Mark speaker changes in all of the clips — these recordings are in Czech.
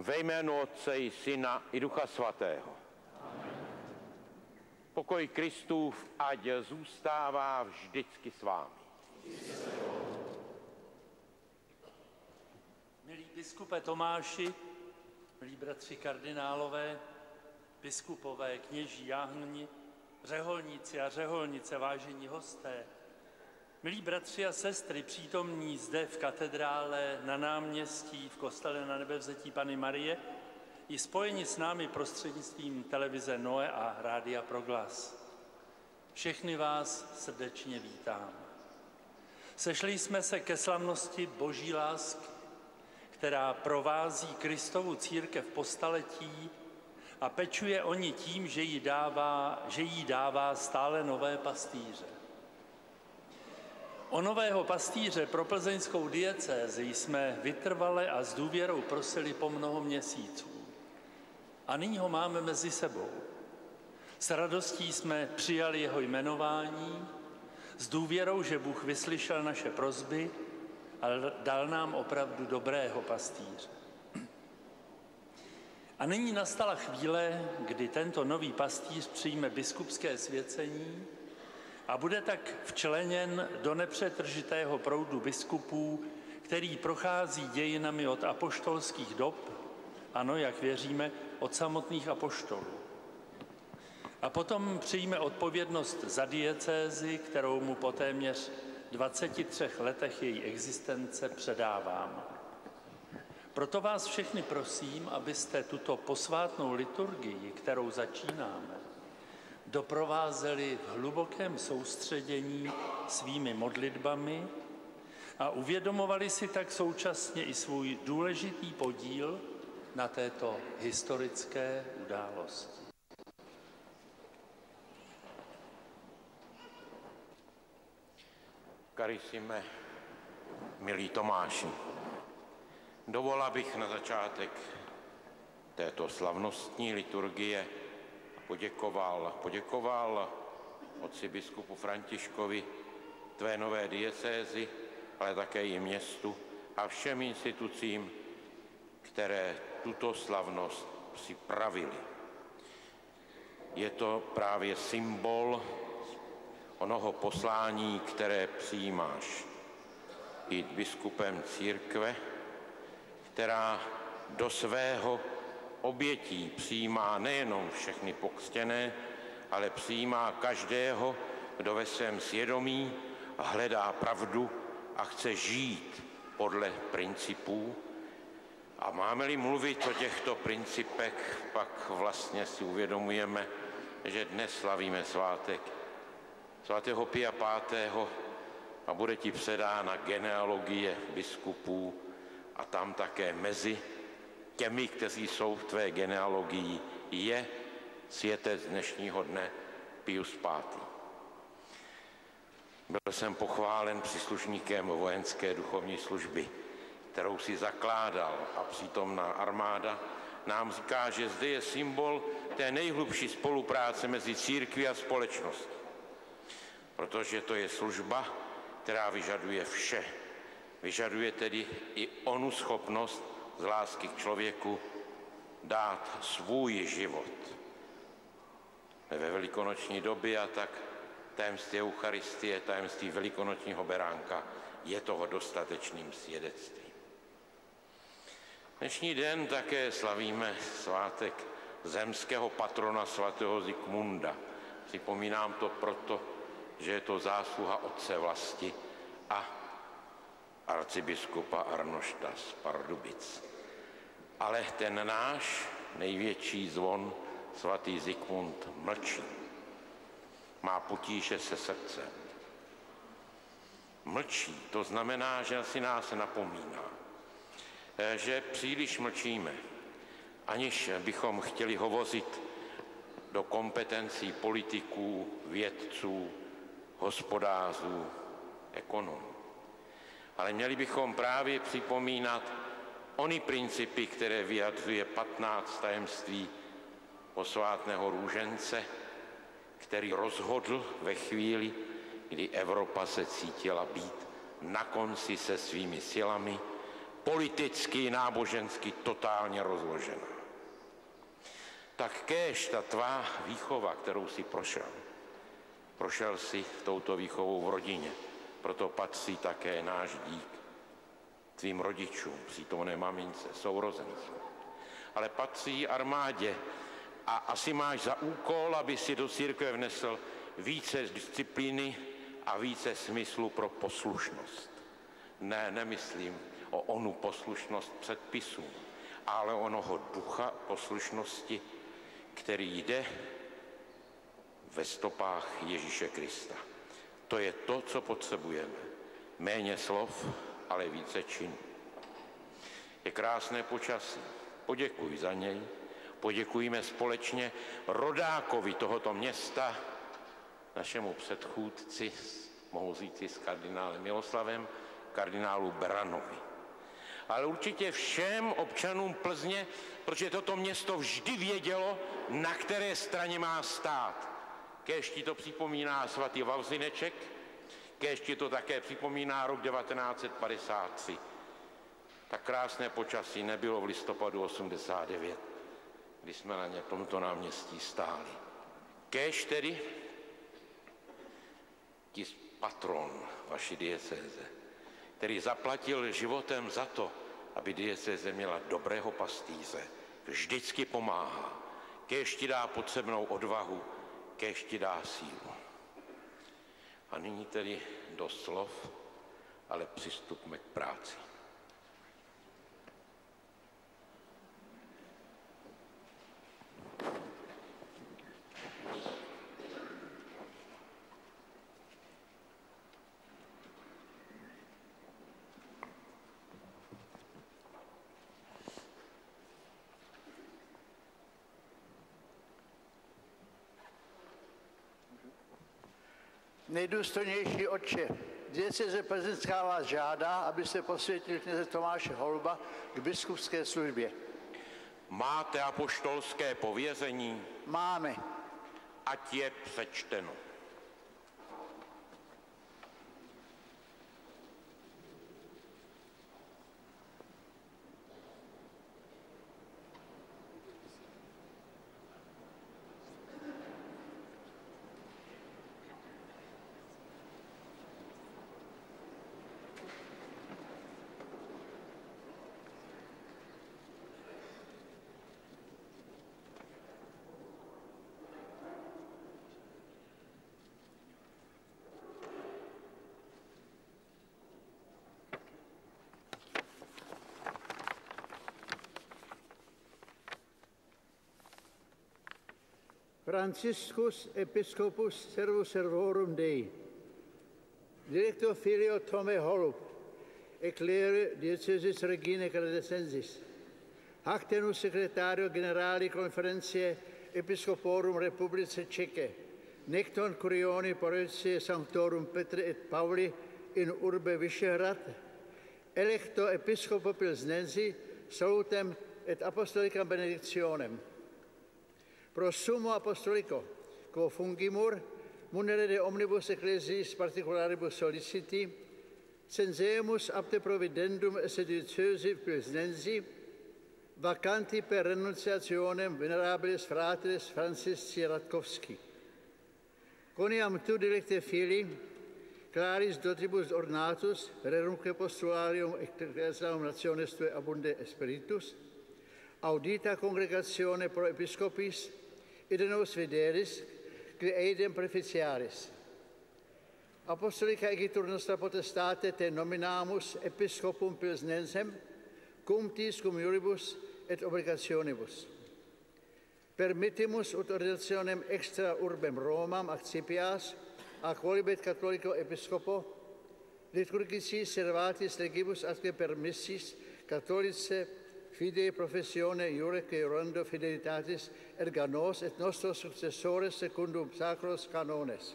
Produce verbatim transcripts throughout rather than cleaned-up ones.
Speaker 1: Ve jménu Otce i Syna i Ducha Svatého. Amen. Pokoj Kristův ať zůstává vždycky s vámi.
Speaker 2: Milí biskupe Tomáši, milí bratři kardinálové, biskupové, kněží, jáhni, řeholníci a řeholnice, vážení hosté, milí bratři a sestry přítomní zde v katedrále, na náměstí, v kostele Na Nebevzetí Panny Marie, i spojeni s námi prostřednictvím televize Noe a Rádia Proglas. Všechny vás srdečně vítám. Sešli jsme se ke slavnosti Boží lásky, která provází Kristovu církev po staletí a pečuje o ní tím, že jí dává, že jí dává stále nové pastýře. O nového pastýře pro plzeňskou diecézi jsme vytrvale a s důvěrou prosili po mnoho měsíců. A nyní ho máme mezi sebou. S radostí jsme přijali jeho jmenování, s důvěrou, že Bůh vyslyšel naše prosby a dal nám opravdu dobrého pastýře. A nyní nastala chvíle, kdy tento nový pastýř přijme biskupské svěcení a bude tak včleněn do nepřetržitého proudu biskupů, který prochází dějinami od apoštolských dob, ano, jak věříme, od samotných apoštolů. A potom přijme odpovědnost za diecézi, kterou mu po téměř dvaceti třech letech její existence předávám. Proto vás všechny prosím, abyste tuto posvátnou liturgii, kterou začínáme, doprovázeli v hlubokém soustředění svými modlitbami a uvědomovali si tak současně i svůj důležitý podíl na této historické události.
Speaker 1: Carissime, milí Tomáši, dovol, abych na začátek této slavnostní liturgie poděkoval, poděkoval otci biskupu Františkovi, tvé nové diecézi, ale také i městu a všem institucím, které tuto slavnost připravili. Je to právě symbol onoho poslání, které přijímáš, být biskupem církve, která do svého obětí přijímá nejenom všechny pokřtěné, ale přijímá každého, kdo ve svém svědomí hledá pravdu a chce žít podle principů. A máme-li mluvit o těchto principech, pak vlastně si uvědomujeme, že dnes slavíme svátek svatého Pia pátého. a bude ti předána genealogie biskupů a tam také mezi těmi, kteří jsou v tvé genealogii, je světec dnešního dne Pius pátý. Byl jsem pochválen příslušníkem vojenské duchovní služby, kterou si zakládal, a přítomná armáda nám říká, že zde je symbol té nejhlubší spolupráce mezi církví a společností. Protože to je služba, která vyžaduje vše. Vyžaduje tedy i onu schopnost z lásky k člověku dát svůj život. Ve velikonoční době a tak tajemství Eucharistie, tajemství velikonočního beránka je toho dostatečným svědectvím. Dnešní den také slavíme svátek zemského patrona svatého Zikmunda. Připomínám to proto, že je to zásluha otce vlasti a arcibiskupa Arnošta z Pardubic. Ale ten náš největší zvon, svatý Zikmund, mlčí. Má potíže se srdcem. Mlčí, to znamená, že si nás napomíná, že příliš mlčíme, aniž bychom chtěli hovořit do kompetencí politiků, vědců, hospodářů, ekonomů. Ale měli bychom právě připomínat ony principy, které vyjadřuje patnáct tajemství posvátného růžence, který rozhodl ve chvíli, kdy Evropa se cítila být na konci se svými silami politicky, nábožensky totálně rozložena. Tak kéž ta tvá výchova, kterou si prošel, prošel si touto výchovou v rodině, proto patří také náš dík tvým rodičům, přítomné mamince, sourozencům, ale patří armádě a asi máš za úkol, aby si do církve vnesl více disciplíny a více smyslu pro poslušnost. Ne, nemyslím o onu poslušnost předpisům, ale onoho ducha poslušnosti, který jde ve stopách Ježíše Krista. To je to, co potřebujeme. Méně slov, ale více činů. Je krásné počasí. Poděkuj za něj. Poděkujeme společně rodákovi tohoto města, našemu předchůdci, mohu říci s kardinálem Miloslavem, kardinálu Beranovi. Ale určitě všem občanům Plzně, protože toto město vždy vědělo, na které straně má stát. Kéž ti to připomíná svatý Vavřineček, kéž ti to také připomíná rok devatenáct set padesát tři. Tak krásné počasí nebylo v listopadu osmdesát devět, kdy jsme na ně tomto náměstí stáli. Kéž tedy ti patron vaší diecéze, který zaplatil životem za to, aby diecéze měla dobrého pastýře, vždycky pomáhá. Kéž ti dá potřebnou odvahu, kéž ti dá sílu. A nyní tedy dost slov, ale přistupme k práci.
Speaker 3: Nejdůstojnější otče, diecéze plzeňská vás žádá, aby se posvětil kněze Tomáše Holuba k biskupské službě.
Speaker 1: Máte apoštolské pověření?
Speaker 3: Máme.
Speaker 1: Ať je přečteno.
Speaker 3: Franciscus Episcopus Servus Servorum Dei, Director Filio Tome Holub, Eclaire Diocesis Regina Credescensis, Hactenus Secretario Generali Conferentiae Episcoporum Republice Ceche, Necton Curioni Parochiae Sanctorum Petri et Pauli in Urbe Vyšehrad, Electo Episcopo Pilznensi, Salutem et Apostolicam Benedictionem. Pro sumo apostolico, quo fungimur, munere de omnibus ecclesiis particularibus soliciti, censemus apte providendum esse diocesi pilznensi, vacanti per renunciationem venerabilis fratilis Francisci Radkovski. Coniam tu dilecte fili, claris dotribus ornatus, rerumque postularium ecclesiarum nationes tue abunde spiritus, audita congregatione pro episcopis, id nos videris, qui eidem preficiaris. Apostolica egitur nostra potestate te nominamus episcopum pilznensem, cumtis cum iuribus et obligationibus. Permittimus ut ordinationem extra urbem Romam accipias, a quolibet catholico episcopo, liturgicis servatis legibus atque permissis catholice fidei professione iurque rondo fidelitatis erga nos et nostros successores secundum sacros canones.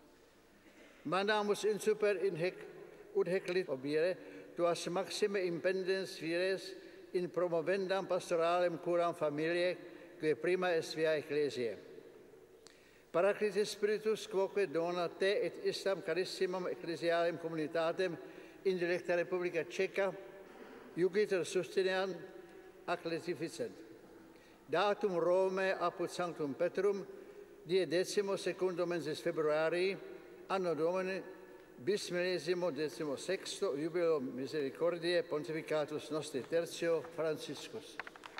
Speaker 3: Mandamus in super in hec ut hec lit obire tuas maxime impendens vires in promovendam pastoralem curam familiae que prima est via ecclesiae. Paraclitis Spiritus quoque dona te et istam carissimam ecclesialem communitatem in dilecta Republica Ceca Jupiter Sustinian ac Letificent. Datum Romae apud Sanctum Petrum, die decimo secundum mensis februarii, anno Domini bis millesimo decimo sexto, jubileo misericordiae pontificatus nostri tertio Franciscus.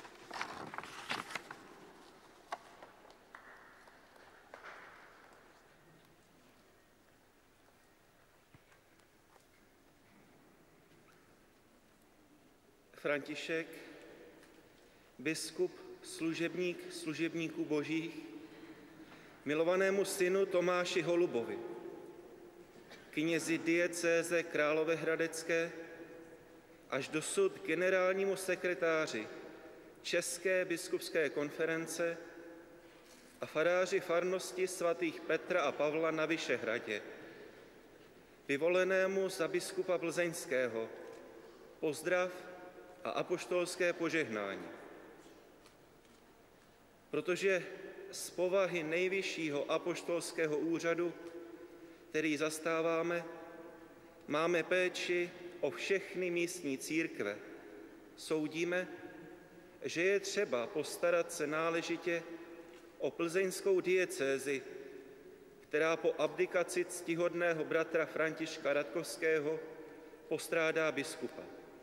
Speaker 4: František, biskup, služebník služebníků božích, milovanému synu Tomáši Holubovi, knězi diecéze Královéhradecké, až dosud generálnímu sekretáři České biskupské konference a faráři farnosti svatých Petra a Pavla na Vyšehradě, vyvolenému za biskupa plzeňského, pozdrav a apoštolské požehnání. Protože z povahy nejvyššího apoštolského úřadu, který zastáváme, máme péči o všechny místní církve. Soudíme, že je třeba postarat se náležitě o plzeňskou diecézi, která po abdikaci ctihodného bratra Františka Radkovského postrádá biskupa.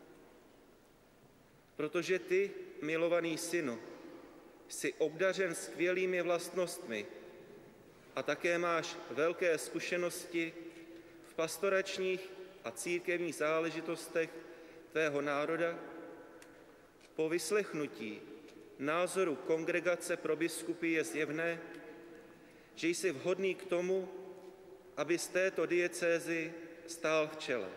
Speaker 4: Protože ty, milovaný synu, jsi obdařen skvělými vlastnostmi a také máš velké zkušenosti v pastoračních a církevních záležitostech tvého národa, po vyslechnutí názoru Kongregace pro biskupy je zjevné, že jsi vhodný k tomu, aby z této diecézy stál v čele.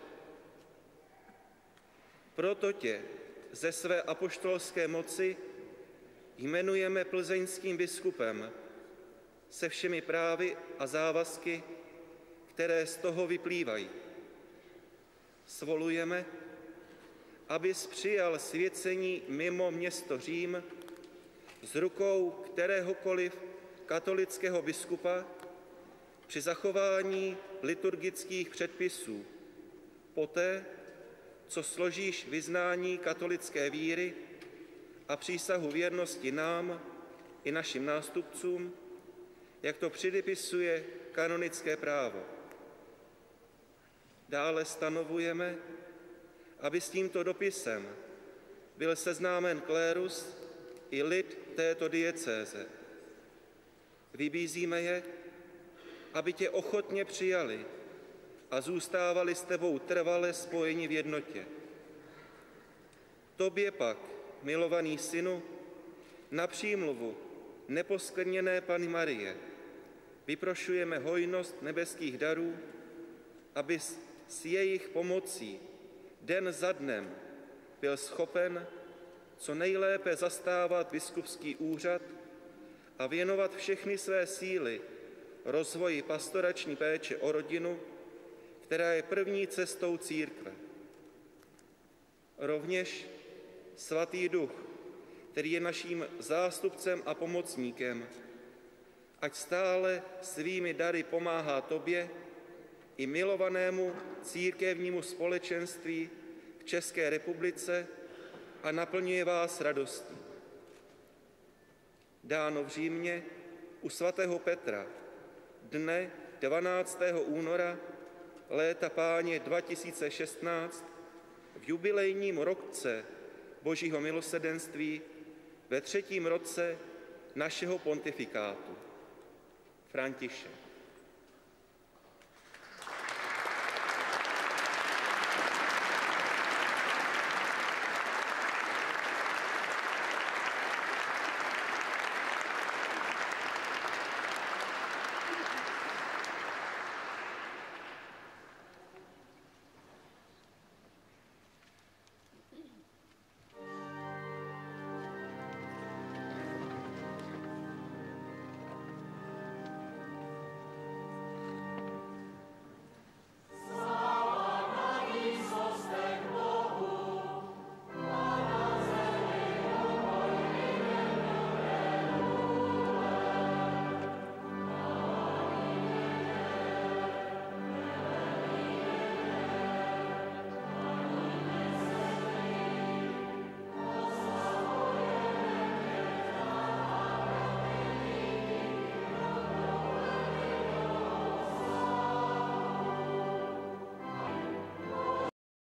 Speaker 4: Proto tě ze své apoštolské moci jmenujeme plzeňským biskupem se všemi právy a závazky, které z toho vyplývají. Svolujeme, abys přijal svěcení mimo město Řím z rukou kteréhokoliv katolického biskupa při zachování liturgických předpisů, poté, co složíš vyznání katolické víry a přísahu věrnosti nám i našim nástupcům, jak to předepisuje kanonické právo. Dále stanovujeme, aby s tímto dopisem byl seznámen klérus i lid této diecéze. Vybízíme je, aby tě ochotně přijali a zůstávali s tebou trvale spojeni v jednotě. Tobě pak, milovaný synu, na přímluvu neposkvrněné Panny Marie vyprošujeme hojnost nebeských darů, aby s jejich pomocí den za dnem byl schopen co nejlépe zastávat biskupský úřad a věnovat všechny své síly rozvoji pastorační péče o rodinu, která je první cestou církve. Rovněž Svatý Duch, který je naším zástupcem a pomocníkem, ať stále svými dary pomáhá tobě i milovanému církevnímu společenství v České republice a naplňuje vás radostí. Dáno v Římě u svatého Petra dne dvanáctého února léta Páně dva tisíce šestnáct v jubilejním roce Božího milosrdenství ve třetím roce našeho pontifikátu. František.